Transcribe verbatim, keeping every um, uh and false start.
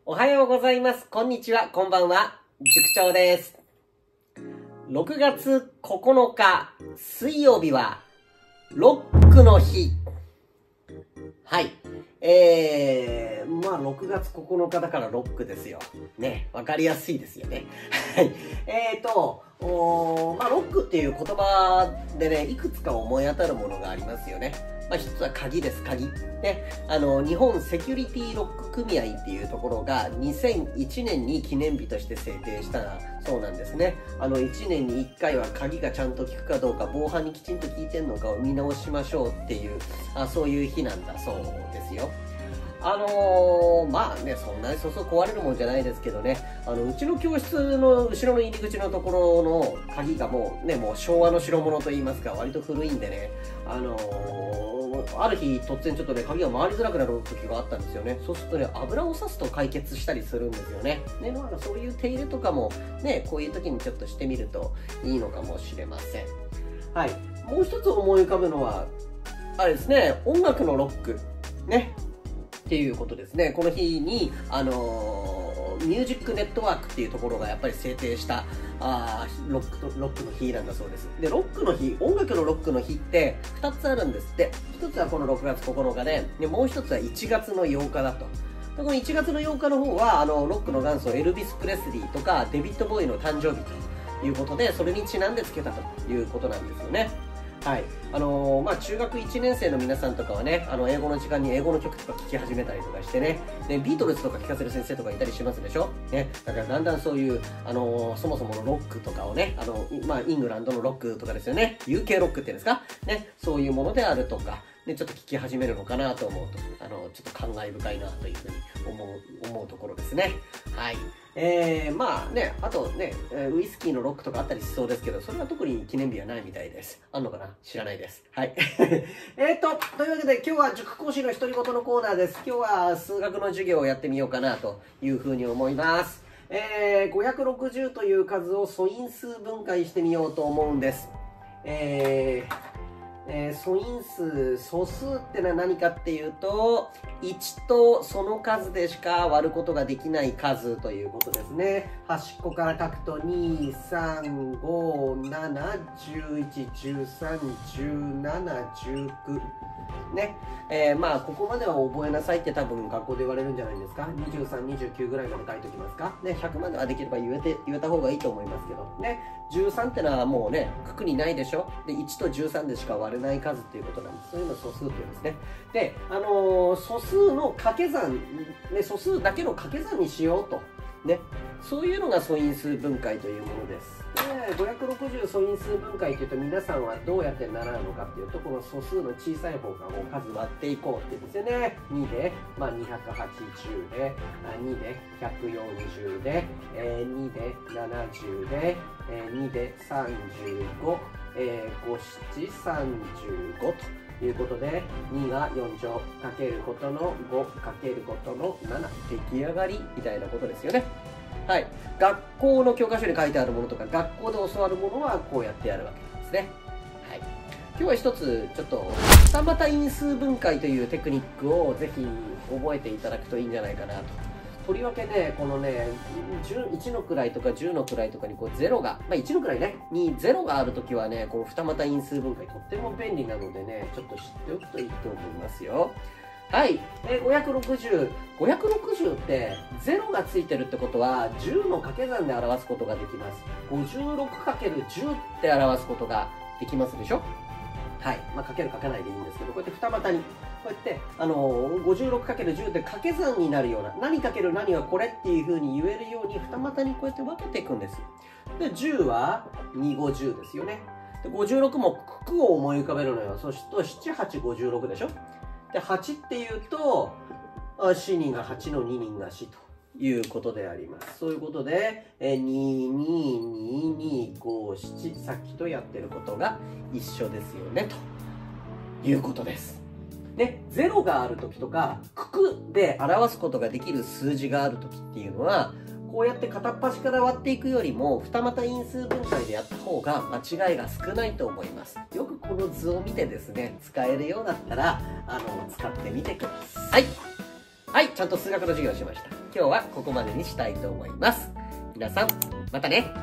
おはようございます。こんにちは。こんばんは。塾長です。ろくがつここのか水曜日はロックの日。はい。えー、まあろくがつここのかだからロックですよ。ね。わかりやすいですよね。はい。えーと、おーまあロックっていう言葉でね、いくつか思い当たるものがありますよね。まあ一つは鍵です、鍵。ね。あの、日本セキュリティロック組合っていうところがにせんいちねんに記念日として制定したそうなんですね。あの、いちねんにいっかいは鍵がちゃんと効くかどうか、防犯にきちんと効いてんのかを見直しましょうっていう、あそういう日なんだそうですよ。あのー、まあね、そんなにそうそう壊れるもんじゃないですけどね、あの、うちの教室の後ろの入り口のところの鍵がもうね、もう昭和の代物と言いますか、割と古いんでね、あのー、ある日突然ちょっとね、鍵が回りづらくなる時があったんですよね。そうするとね、油を差すと解決したりするんですよね。ね、まあそういう手入れとかもね、こういう時にちょっとしてみるといいのかもしれません。はい。もう一つ思い浮かぶのは、あれですね、音楽のロック。ね。っていうことですね。この日に、あのー、ミュージックネットワークっていうところがやっぱり制定した、あロックと、ロックの日なんだそうです。で、ロックの日、音楽のロックの日ってふたつあるんですって。ひとつはこのろくがつここのかで、でもうひとつはいちがつのようかだと。でこのいちがつのようかの方は、あの、ロックの元祖エルビス・プレスリーとかデビッド・ボーイの誕生日ということで、それにちなんで付けたということなんですよね。はい。あのー、まあ、中学いちねん生の皆さんとかはね、あの、英語の時間に英語の曲とか聴き始めたりとかしてね、で、ビートルズとか聴かせる先生とかいたりしますでしょね。だからだんだんそういう、あのー、そもそものロックとかをね、あの、まあ、イングランドのロックとかですよね。ユーケー ロックっていうんですかね。そういうものであるとか、で、ちょっと聞き始めるのかなと思うと、あの、ちょっと感慨深いなというふうに思う、思うところですね。はい。えー、まあね、あとね、ウイスキーのロックとかあったりしそうですけど、それは特に記念日はないみたいです。あんのかな知らないです。はい。えーと、というわけで今日は塾講師の独り言のコーナーです。今日は数学の授業をやってみようかなというふうに思います。えー、ごひゃくろくじゅうという数を素因数分解してみようと思うんです。えー、えー、素因数、素数ってのは何かっていうと、いちとその数でしか割ることができない数ということですね。端っこから書くとに、さん、ご、なな、じゅういち、じゅうさん、じゅうなな、じゅうきゅう。ね。えー、まあ、ここまでは覚えなさいって多分学校で言われるんじゃないですか。にじゅうさん、にじゅうきゅうぐらいまで書いておきますか。ね、ひゃくまではできれば言えて、言えた方がいいと思いますけど。ね。じゅうさんってのはもうね、くくりないでしょ。で、いちとじゅうさんでしか割れない数っていうことなんです。そういうのを素数って言うんですね。で、あのー、素数の掛け算、ね、素数だけの掛け算にしようと。ね。そういうのが素因数分解というものです。で、ごひゃくろくじゅう素因数分解というと皆さんはどうやって習うのかっていうと、この素数の小さい方からもう数割っていこうって言うんですよね。にで、まあ、にひゃくはちじゅうで、にでひゃくよんじゅうで、えー、にでななじゅうで、えー、にでさんじゅうご、えー、ご、なな、さんじゅうごということで、にがよん乗かけることのごかけることのなな、出来上がりみたいなことですよね。はい。学校の教科書に書いてあるものとか、学校で教わるものはこうやってやるわけなんですね。はい。今日は一つ、ちょっと、二股因数分解というテクニックをぜひ覚えていただくといいんじゃないかなと。とりわけで、このね、いちの位とかじゅうの位とかにこうゼロが、まあいちの位ね、にゼロがあるときはね、この二股因数分解とっても便利なのでね、ちょっと知っておくといいと思いますよ。はい。えー、ごひゃくろくじゅう。ごひゃくろくじゅうってゼロがついてるってことはじゅうの掛け算で表すことができます。ごじゅうろくかけるじゅう って表すことができますでしょはい。まあ、かけるかけないでいいんですけど、こうやって二股に、こうやって、あのー、ごじゅうろくかけるじゅう で掛け算になるような、何かける何はこれっていう風に言えるように二股にこうやって分けていくんです。で、じゅうはにごじゅうですよね。で、ごじゅうろくも九九を思い浮かべるのよ。そうするとななはちごじゅうろくでしょで、はちっていうと、しにがはちのににがしということであります。そういうことで、に、に、に、に、ご、なな、さっきとやってることが一緒ですよね、ということです。で、ゼロがあるときとか、九九で表すことができる数字があるときっていうのは、こうやって片っ端から割っていくよりも二股因数分解でやった方が間違いが少ないと思います。よくこの図を見てですね、使えるようだったら、あの、使ってみてください。はい、ちゃんと数学の授業をしました。 今日はここまでにしたいと思います。皆さん、またね。